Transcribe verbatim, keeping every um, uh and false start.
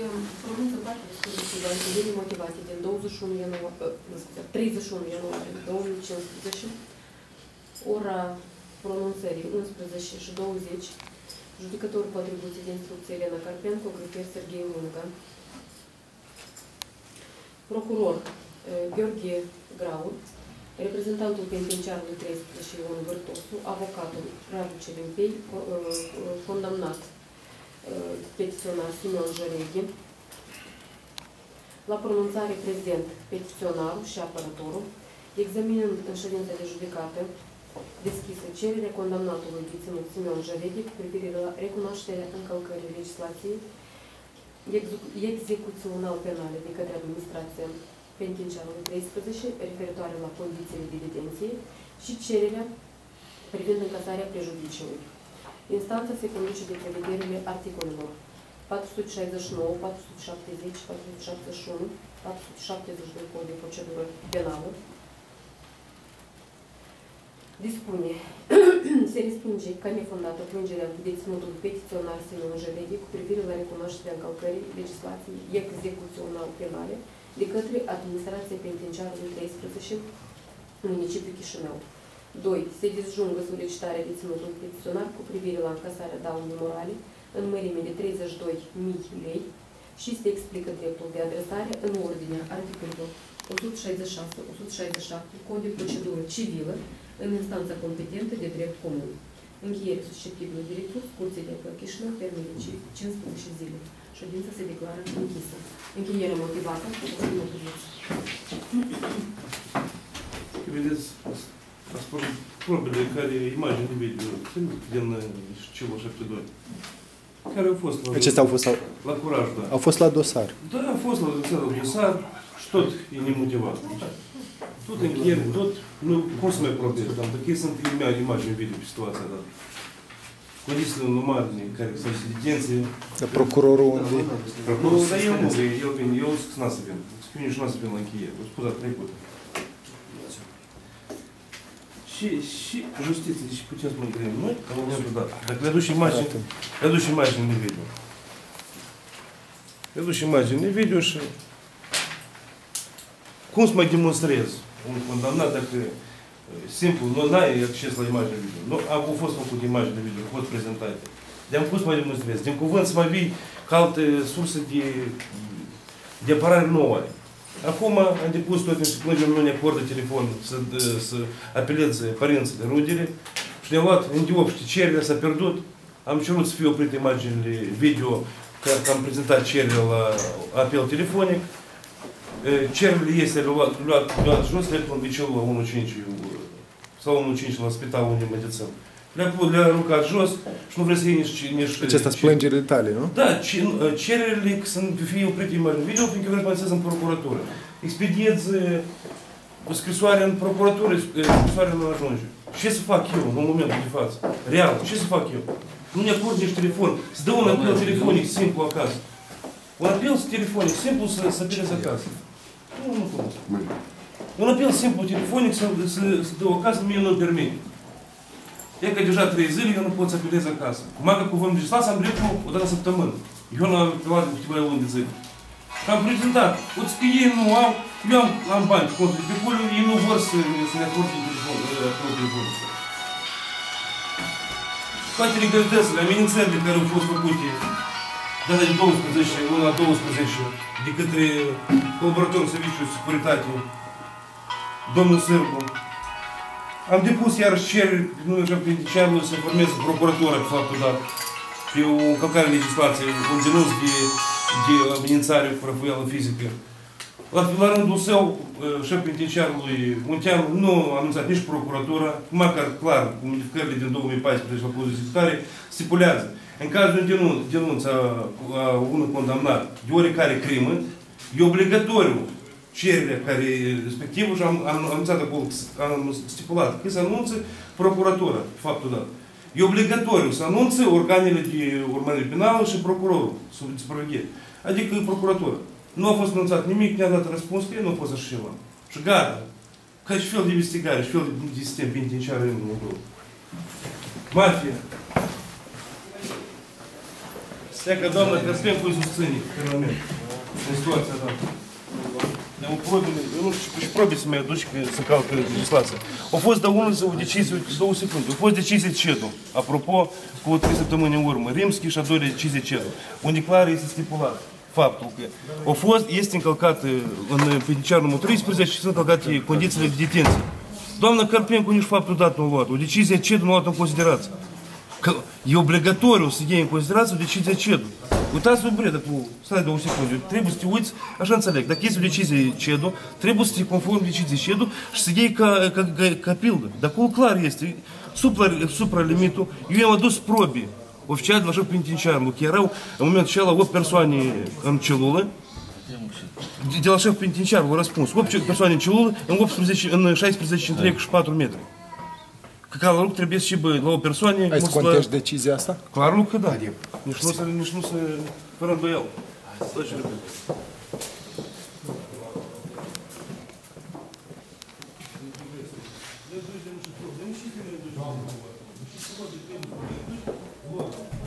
pronunță parte dispozitivă în condiții motivate din douăzeci și unu ianuarie, treizeci și unu ianuarie două mii cincisprezece, ora pronunțării unsprezece și douăzeci, judecător cu atribuții de instrucție Elena Carpenco, grefier Serghei Lunga, procuror Gheorghe Grau, reprezentantul penitenciarului treisprezece Ion Vârtosu, avocatul Radu Celimpei, condamnat petiționar Simeon Jăreghi, la pronunțare prezent petiționarul și apărătorul, examinând în ședința de judecată deschisă cererea condamnatului deținut Simeon Jăreghi cu privire la recunoașterea încălcării legislației execuțional penale de către administrația penitenciarului treisprezece referitoare la condițiile de detenție și cererea privind încasarea prejudiciului. Instanța se conduce de prevederile articolelor patru sute șaizeci și nouă, patru sute șaptezeci, patru sute șaptezeci și unu, patru sute șaptezeci și doi Cod de procedură penală. Dispune, se respinge ca nefondată plângerea deținutului petiționar Simeon Jăreghi cu privire la recunoașterea încălcării legislației execuțional penale de către administrația penitenciarului treisprezece municipiul Chișinău. doi. Se disjungă solicitarea deținutului petiționar cu privire la încasarea daunei morale în mărime de treizeci și două mii lei și se explică dreptul de adresare în ordinea articolelor o sută șaizeci și șase, o sută șaizeci și șapte Cod de procedură civilă în instanța competentă de drept comun. Încheiere susceptibilă de recurs, Curții de Apel Chișinău, termen de cincisprezece zile. Ședința se declară închisă. Încheiere motivată, nu priveți. Vedeți, spun probele care, imagini de video, din Cilo șapte doi, care au fost la, Acestea au fost la, la curaj, da. Au fost la dosar. Da, au fost la dosar și tot e nemotivat. Tot încheiere, tot, nu, cum să mai probezi, dar dacă sunt imagini video pe situația dată. Condițiile normale care sunt detenție. Dar procurorul unde? Procurorul, dar eu nu, eu vin, eu să n-a să vin. Să vin și n-a să vin la încheiere. O spus a trecut. Și, și justiție, deci putem să mă gândim noi, am văzut dat. Dacă le aduci imagini, le aduci imagini de video. Le aduci imagini de video și cum să mai demonstrez un condamnat dacă simplu, nu ai acces la imagini de video. Nu au fost făcute imagini de video, au fost prezentate. De-am cum să mai demonstrez? Din cuvânt să mai vii ca alte surse de, de apărare nouă. Acum am depus tot niște plângeri, nu ne acordă telefon să, să apeleze părinții de rudele și ne-au luat în diopște cererea, s-a pierdut. Am cerut să fie oprite imaginile video, că am prezentat cererea la apel telefonic. Cererile este luat, luat, luat jos, le-a convicel la unu cinci sau unu cinci la spitalul unde medicină. Le-a le aruncat jos și nu vreau să iei nici... nici acestea sunt plângerile tale, nu? Da, cererile să fie oprite imagini video, fiindcă vreau să mă în procuratură. Expediez o scrisoare în procuratură, scrisoarea nu ajunge. Ce să fac eu în momentul de față? Real, ce să fac eu? Nu ne acord nici telefon. Să dă un apel telefonic simplu acasă. Un apel telefonic simplu să, să apelezi acasă. Nu, nu cunosc. Un apel simplu telefonic să, să, să dă acasă, mie nu-mi permite. E că deja trei zile eu nu pot să apelez acasă. Cum că cuvântul legislație am dreptul o dată săptămână. Eu nu am apelat în câteva luni de zile. Am prezentat. Uite că ei nu au, eu am, am bani pe contul de acolo, ei nu vor să, să ne acorde telefon. Toate legalitățile, amenințările care au fost făcute data de douăsprezece, luna douăsprezece, de către colaboratorul Serviciului de Securitate, domnul Sârbu. Am depus iarăși cereri, nu așa penitenciarului, să formeze procuratura pe faptul dat, pe o încălcare legislației, un denunț de, de amenințare cu răfuială fizică. La, la rândul său, șeful penitenciarului Munteanu nu a anunțat nici procuratura, măcar clar, cu modificările din două mii paisprezece la Codul de Securitate, stipulează. În cazul de denunț a, a unui condamnat de oricare crimă, e obligatoriu cererea care respectivă și am, am anunțat acolo, am stipulat că se anunță procuratura, faptul dat. E obligatoriu să anunțe organele de urmărire penală și procurorul, sub supraveghere. Adică procuratura. Nu a fost anunțat nimic, ne-a dat răspuns că nu a fost așa ceva. Și gata. Ca și fel de investigare, și fel de sistem penitenciar în acolo. Mafia. Всяка doamnă Căspencu îi susține, pe moment, în situația ta. Eu probele, eu nu știu, și probe să mai aduci că se calcă legislația. Au fost de unul o decizie, două secunde, au fost decizie CEDU, apropo, cu trei săptămâni în urmă, Rimski și a doua decizie CEDU, unde clar este stipulat faptul că au fost, este încălcat în penitenciarul numărul treisprezece și sunt încălcate condițiile de detenție. Doamna Carpencu nici faptul dat nu a luat, o decizie CEDU nu a luat în considerație. Că e obligatoriu să iei în considerație o decizie CEDU. Uitați-vă, Breda, cu... Stai două secunde. Trebuie să te uiți, așa înțeleg. Dacă este o decizie CEDU, trebuie să te conformi deciziei CEDU și să iei ca, ca, ca, ca pildă. Dar acolo clar este, supra, supra limitul, eu am adus probe oficial de la șef penitenciarul, că erau în momentul acela opt persoane în celulă, de la șef penitenciarul a răspuns, opt persoane în celulă, în, optsprezece, în șaisprezece întreg și patru metri. Că ca la lucru trebuie și bă, la o persoană... Ai să contești decizia asta? Clar că da. Nici nu se, nici nu se, fără îndoială. Să